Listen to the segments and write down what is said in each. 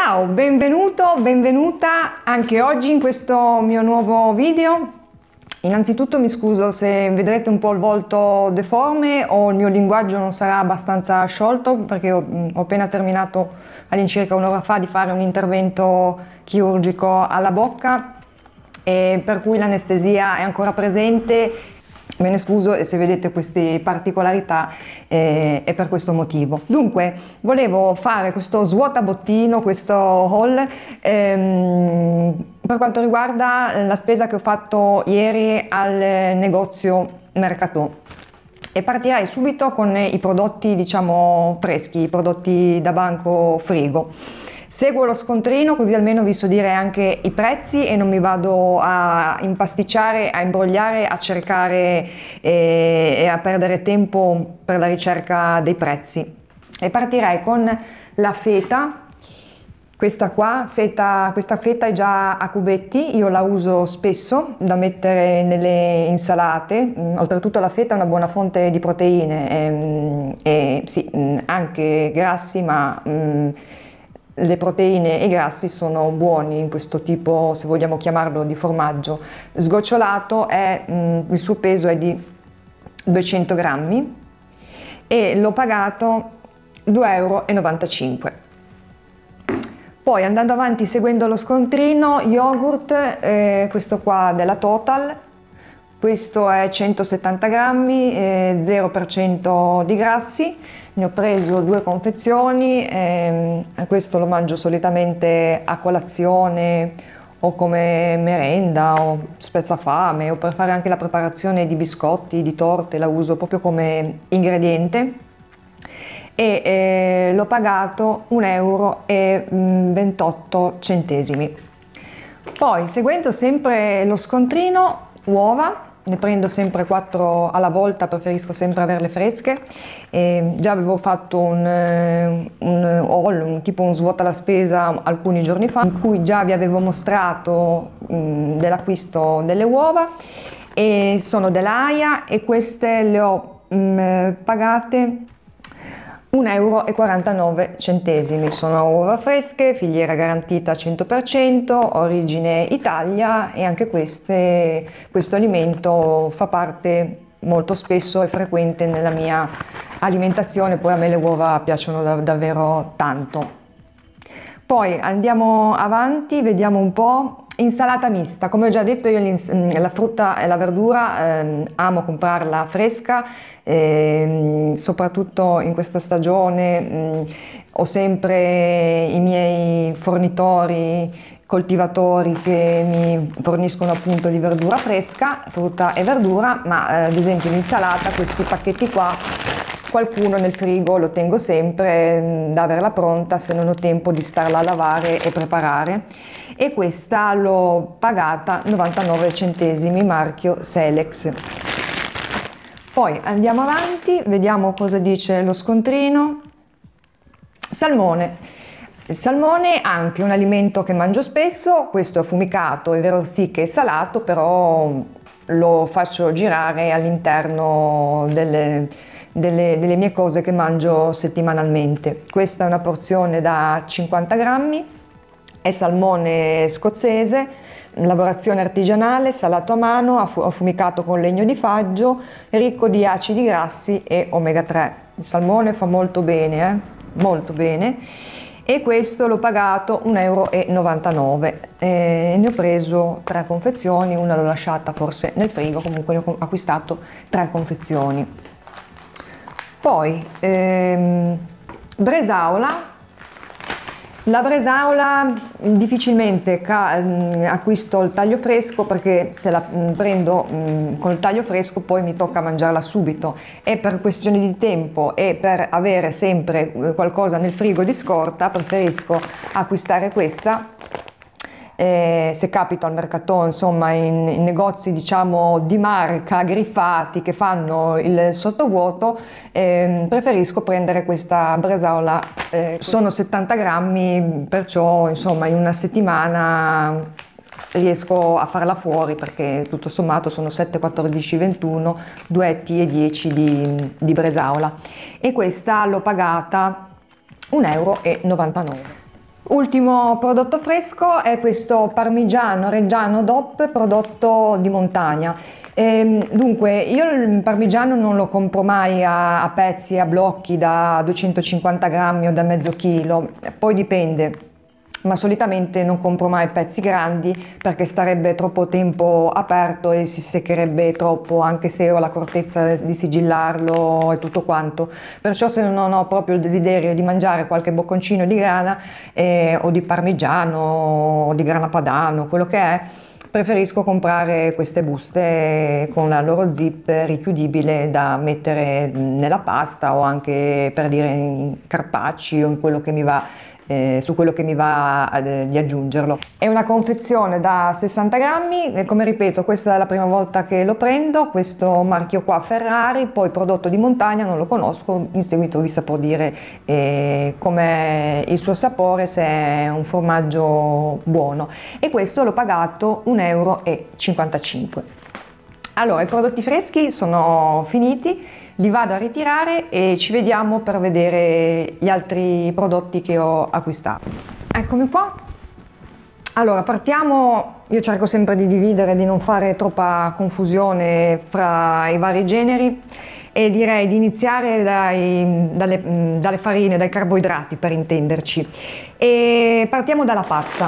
Ciao, benvenuto, benvenuta anche oggi in questo mio nuovo video. Innanzitutto mi scuso se vedrete un po' il volto deforme o il mio linguaggio non sarà abbastanza sciolto, perché ho appena terminato all'incirca un'ora fa di fare un intervento chirurgico alla bocca e per cui l'anestesia è ancora presente. Me ne scuso e se vedete queste particolarità è per questo motivo. Dunque, volevo fare questo svuotabottino, questo haul per quanto riguarda la spesa che ho fatto ieri al negozio Mercato. E partirei subito con i prodotti, diciamo, freschi, i prodotti da banco frigo. Seguo lo scontrino così almeno vi so dire anche i prezzi e non mi vado a impasticciare, a imbrogliare, a cercare e a perdere tempo per la ricerca dei prezzi. E partirei con la feta. Questa feta è già a cubetti, io la uso spesso da mettere nelle insalate. Oltretutto la feta è una buona fonte di proteine, sì, anche grassi, ma le proteine e i grassi sono buoni in questo tipo, se vogliamo chiamarlo, di formaggio. Sgocciolato il suo peso è di 200 grammi e l'ho pagato 2,95 €. Poi andando avanti seguendo lo scontrino, yogurt, questo qua della Total, questo è 170 grammi, 0% di grassi, ne ho preso 2 confezioni, questo lo mangio solitamente a colazione o come merenda o spezzafame o per fare anche la preparazione di biscotti, di torte, la uso proprio come ingrediente. E l'ho pagato 1,28 €. Poi seguendo sempre lo scontrino, uova, ne prendo sempre 4 alla volta, preferisco sempre averle fresche. Già avevo fatto un haul, tipo un svuota la spesa alcuni giorni fa, in cui già vi avevo mostrato dell'acquisto delle uova, e sono dell'AIA e queste le ho pagate 1,49 €. Sono uova fresche, filiera garantita 100%, origine Italia, e anche questo alimento fa parte molto spesso e frequente nella mia alimentazione. Poi a me le uova piacciono davvero tanto. Poi andiamo avanti, vediamo un po'. Insalata mista, come ho già detto io la frutta e la verdura amo comprarla fresca, soprattutto in questa stagione ho sempre i miei fornitori, coltivatori che mi forniscono appunto di verdura fresca, frutta e verdura, ma ad esempio l'insalata, questi pacchetti qua, qualcuno nel frigo lo tengo sempre da averla pronta se non ho tempo di starla a lavare e preparare. E questa l'ho pagata 99 centesimi, marchio Selex. Poi andiamo avanti, vediamo cosa dice lo scontrino. Salmone. Il salmone anche un alimento che mangio spesso, questo è affumicato, è vero sì che è salato, però lo faccio girare all'interno delle mie cose che mangio settimanalmente. Questa è una porzione da 50 grammi, è salmone scozzese, lavorazione artigianale, salato a mano, affumicato con legno di faggio, ricco di acidi grassi e omega 3. Il salmone fa molto bene, molto bene. E questo l'ho pagato 1,99 €. Ne ho preso 3 confezioni, una l'ho lasciata forse nel frigo, comunque ne ho acquistato 3 confezioni. Poi bresaola. La bresaola difficilmente acquisto il taglio fresco, perché se la prendo con il taglio fresco poi mi tocca mangiarla subito, e per questioni di tempo e per avere sempre qualcosa nel frigo di scorta preferisco acquistare questa. Se capito al mercato, insomma in negozi diciamo di marca, griffati, che fanno il sottovuoto, preferisco prendere questa bresaola. Sono 70 grammi, perciò insomma in una settimana riesco a farla fuori, perché tutto sommato sono 7, 14, 21, 2 etti e 10 di bresaola, e questa l'ho pagata 1,99 €. Ultimo prodotto fresco è questo parmigiano reggiano DOP, prodotto di montagna. Dunque, io il parmigiano non lo compro mai a pezzi, a blocchi da 250 grammi o da mezzo chilo, poi dipende, ma solitamente non compro mai pezzi grandi perché starebbe troppo tempo aperto e si seccherebbe troppo, anche se ho l'accortezza di sigillarlo e tutto quanto. Perciò, se non ho proprio il desiderio di mangiare qualche bocconcino di grana o di parmigiano o di grana padano, quello che è, preferisco comprare queste buste con la loro zip richiudibile da mettere nella pasta o anche, per dire, in carpacci o in quello che mi va, su quello che mi va di aggiungerlo. È una confezione da 60 grammi e, come ripeto, questa è la prima volta che lo prendo, questo marchio qua Ferrari, poi prodotto di montagna non lo conosco, in seguito vi saprò dire com'è il suo sapore, se è un formaggio buono, e questo l'ho pagato 1,55 euro. Allora, i prodotti freschi sono finiti, li vado a ritirare e ci vediamo per vedere gli altri prodotti che ho acquistato. Eccomi qua. Allora, partiamo, io cerco sempre di dividere, di non fare troppa confusione fra i vari generi, e direi di iniziare dalle farine, dai carboidrati, per intenderci. E partiamo dalla pasta.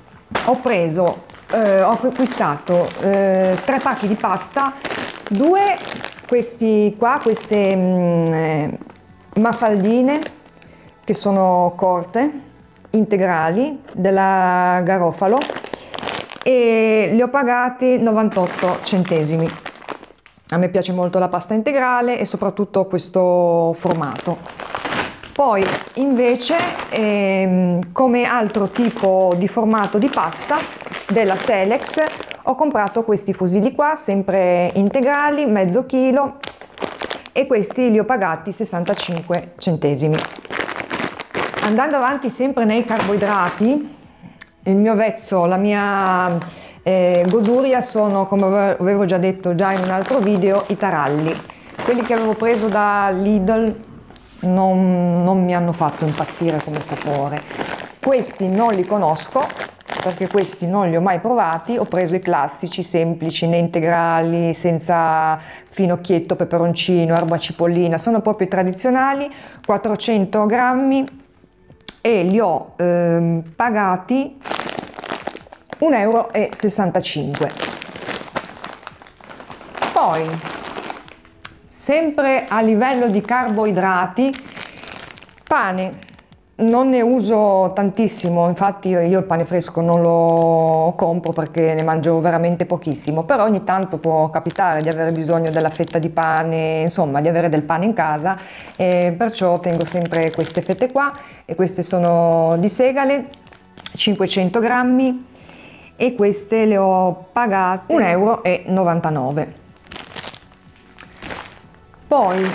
Ho acquistato 3 pacchi di pasta, 2 queste mafaldine che sono corte, integrali, della Garofalo, e li ho pagati 98 centesimi. A me piace molto la pasta integrale e soprattutto questo formato. Poi invece, come altro tipo di formato di pasta della Selex, ho comprato questi fusilli qua, sempre integrali, mezzo chilo, e questi li ho pagati 65 centesimi. Andando avanti sempre nei carboidrati, il mio vezzo, la mia goduria sono, come avevo già detto già in un altro video, i taralli. Quelli che avevo preso da Lidl non mi hanno fatto impazzire come sapore. Questi non li conosco perché questi non li ho mai provati. Ho preso i classici semplici, né integrali, senza finocchietto, peperoncino, erba cipollina, sono proprio i tradizionali, 400 grammi, e li ho pagati 1,65 euro. Poi, sempre a livello di carboidrati, pane. Non ne uso tantissimo, infatti io il pane fresco non lo compro perché ne mangio veramente pochissimo, però ogni tanto può capitare di avere bisogno della fetta di pane, insomma di avere del pane in casa, e perciò tengo sempre queste fette qua, e queste sono di segale, 500 grammi, e queste le ho pagate 1,99 euro. Poi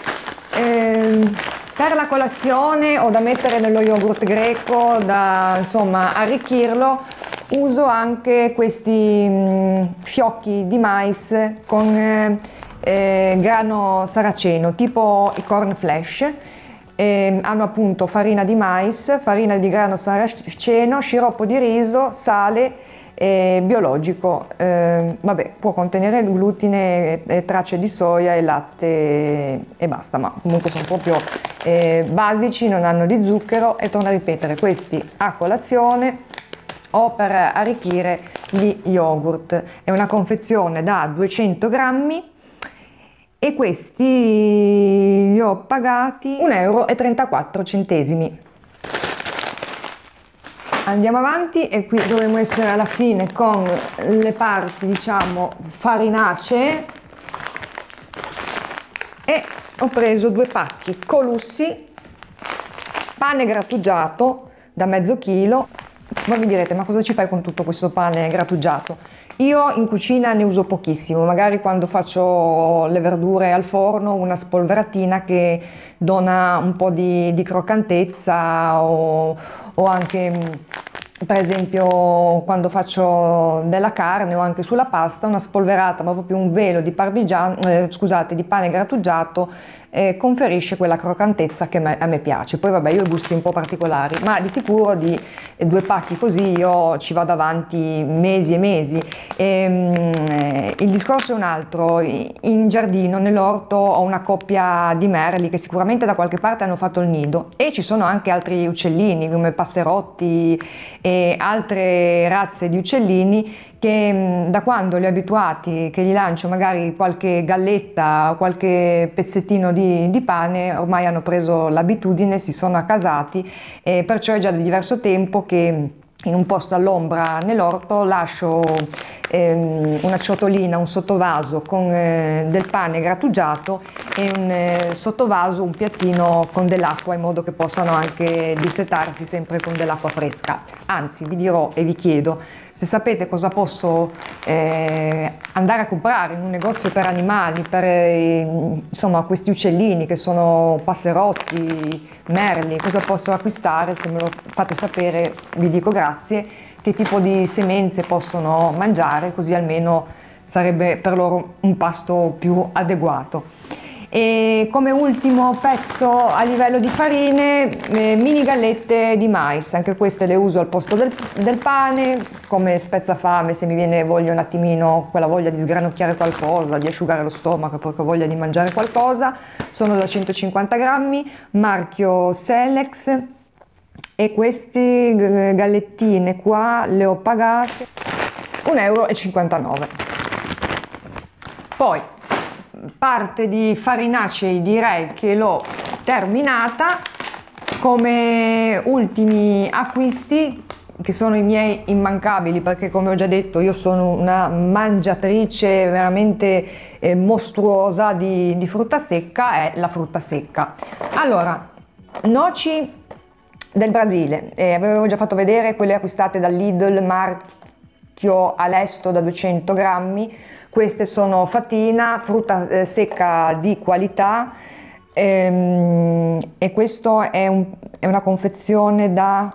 per la colazione o da mettere nello yogurt greco, da insomma arricchirlo, uso anche questi fiocchi di mais con grano saraceno, tipo i corn flash. Hanno appunto farina di mais, farina di grano saraceno, sciroppo di riso, sale biologico, vabbè, può contenere glutine, tracce di soia e latte e basta, ma comunque sono proprio basici, non hanno di zucchero. E torno a ripetere, questi a colazione o per arricchire gli yogurt. È una confezione da 200 grammi e questi li ho pagati 1,34 euro. Andiamo avanti, e qui dovremmo essere alla fine con le parti, diciamo, farinacee, e ho preso 2 pacchi Colussi, pane grattugiato da mezzo chilo. Voi mi direte, ma cosa ci fai con tutto questo pane grattugiato? Io in cucina ne uso pochissimo, magari quando faccio le verdure al forno, una spolveratina che dona un po' di croccantezza, o anche per esempio quando faccio della carne o anche sulla pasta, una spolverata, ma proprio un velo di parmigiano, scusate, di pane grattugiato conferisce quella croccantezza che a me piace. Poi vabbè, io ho gusti un po' particolari, ma di sicuro di 2 pacchi così io ci vado avanti mesi e mesi. Il discorso è un altro: in giardino, nell'orto, ho una coppia di merli che sicuramente da qualche parte hanno fatto il nido, e ci sono anche altri uccellini come passerotti e altre razze di uccellini che da quando li ho abituati, che gli lancio magari qualche galletta, qualche pezzettino di pane, ormai hanno preso l'abitudine, si sono accasati, e perciò è già da diverso tempo che in un posto all'ombra nell'orto lascio una ciotolina, un sottovaso con del pane grattugiato e un sottovaso, un piattino con dell'acqua, in modo che possano anche dissetarsi sempre con dell'acqua fresca. Anzi, vi dirò e vi chiedo, se sapete cosa posso andare a comprare in un negozio per animali, per insomma questi uccellini che sono passerotti, merli, cosa posso acquistare, se me lo fate sapere vi dico grazie. Che tipo di semenze possono mangiare, così almeno sarebbe per loro un pasto più adeguato. E come ultimo pezzo a livello di farine, mini gallette di mais, anche queste le uso al posto del pane, come spezzafame se mi viene voglia un attimino, quella voglia di sgranocchiare qualcosa, di asciugare lo stomaco perché ho voglia di mangiare qualcosa. Sono da 150 grammi, marchio Selex, e queste gallettine qua le ho pagate 1,59 euro. Poi parte di farinacei direi che l'ho terminata. Come ultimi acquisti, che sono i miei immancabili, perché come ho già detto io sono una mangiatrice veramente mostruosa di frutta secca, è la frutta secca. Allora, noci del Brasile, avevo già fatto vedere quelle acquistate dal Lidl, marchio Alesto, da 200 grammi. Queste sono Fatina, frutta secca di qualità, e questo è una confezione da,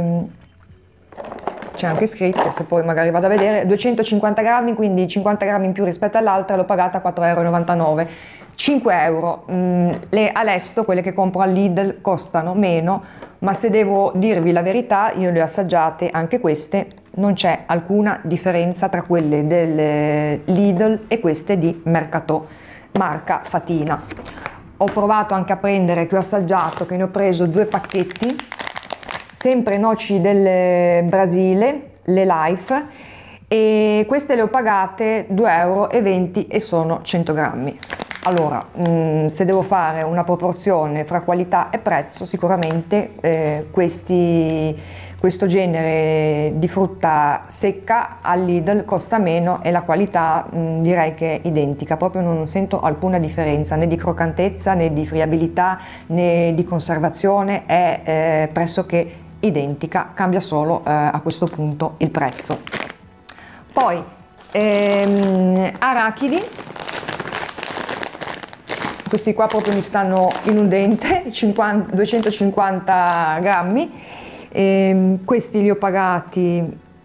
c'è anche scritto, se poi magari vado a vedere, 250 grammi, quindi 50 grammi in più rispetto all'altra, l'ho pagata 4,99 euro. 5 euro. Le Alesto, quelle che compro al Lidl, costano meno, ma se devo dirvi la verità, io le ho assaggiate anche queste, non c'è alcuna differenza tra quelle del Lidl e queste di Mercatò, marca Fatina. Ho provato anche a prendere, che ho assaggiato, che ne ho preso 2 pacchetti, sempre noci del Brasile, le Life, e queste le ho pagate 2,20 euro e sono 100 grammi. Allora, se devo fare una proporzione fra qualità e prezzo, sicuramente questo genere di frutta secca al Lidl costa meno e la qualità direi che è identica, proprio non sento alcuna differenza né di croccantezza né di friabilità né di conservazione, è pressoché identica, cambia solo a questo punto il prezzo. Poi arachidi. Questi qua proprio mi stanno in un dente, 250 grammi, questi li ho pagati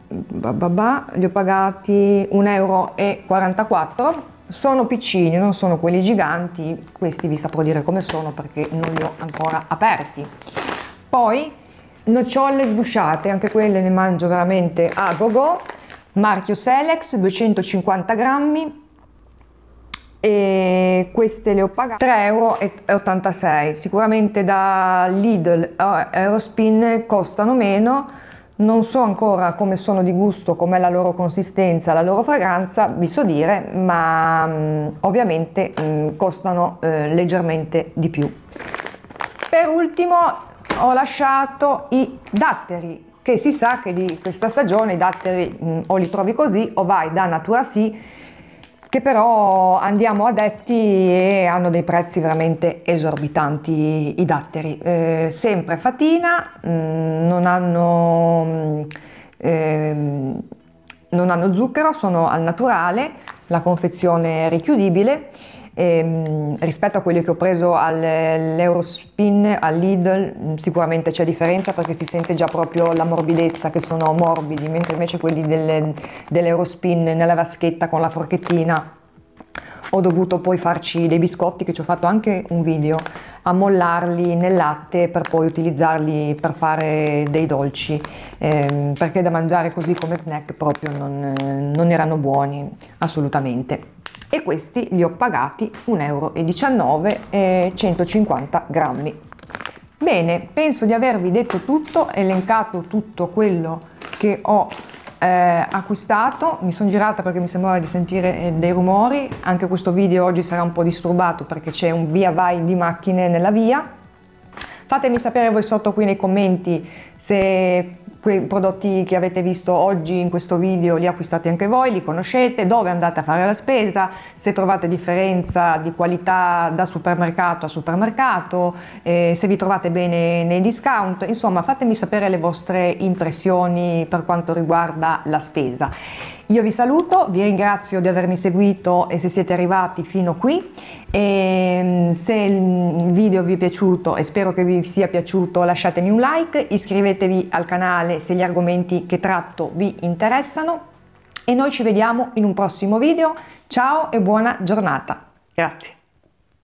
1,44 euro, sono piccini, non sono quelli giganti, questi vi saprò dire come sono perché non li ho ancora aperti. Poi nocciole sgusciate, anche quelle ne mangio veramente a go-go, marchio Selex, 250 grammi, e queste le ho pagate 3,86 euro. Sicuramente da Lidl o Eurospin costano meno, non so ancora come sono di gusto, com'è la loro consistenza, la loro fragranza, vi so dire, ma ovviamente costano leggermente di più. Per ultimo ho lasciato i datteri, che si sa che di questa stagione i datteri o li trovi così o vai da Naturasie, che però andiamo a detti e hanno dei prezzi veramente esorbitanti i datteri. Sempre Fatina, non hanno zucchero, sono al naturale, la confezione è richiudibile. Rispetto a quelli che ho preso all'Eurospin, al Lidl, sicuramente c'è differenza perché si sente già proprio la morbidezza, che sono morbidi, mentre invece quelli dell'Eurospin nella vaschetta con la forchettina ho dovuto poi farci dei biscotti, che ci ho fatto anche un video, ammollarli nel latte per poi utilizzarli per fare dei dolci, perché da mangiare così come snack proprio non erano buoni assolutamente. E questi li ho pagati 1,19 euro e 150 grammi. Bene, penso di avervi detto tutto, elencato tutto quello che ho acquistato. Mi sono girata perché mi sembrava di sentire dei rumori. Anche questo video oggi sarà un po' disturbato perché c'è un via vai di macchine nella via. Fatemi sapere voi sotto qui nei commenti se quei prodotti che avete visto oggi in questo video li acquistate anche voi, li conoscete, dove andate a fare la spesa, se trovate differenza di qualità da supermercato a supermercato, se vi trovate bene nei discount. Insomma, fatemi sapere le vostre impressioni per quanto riguarda la spesa. Io vi saluto, vi ringrazio di avermi seguito e se siete arrivati fino qui, e se il video vi è piaciuto, e spero che vi sia piaciuto, lasciatemi un like, iscrivetevi al canale se gli argomenti che tratto vi interessano e noi ci vediamo in un prossimo video. Ciao e buona giornata. Grazie.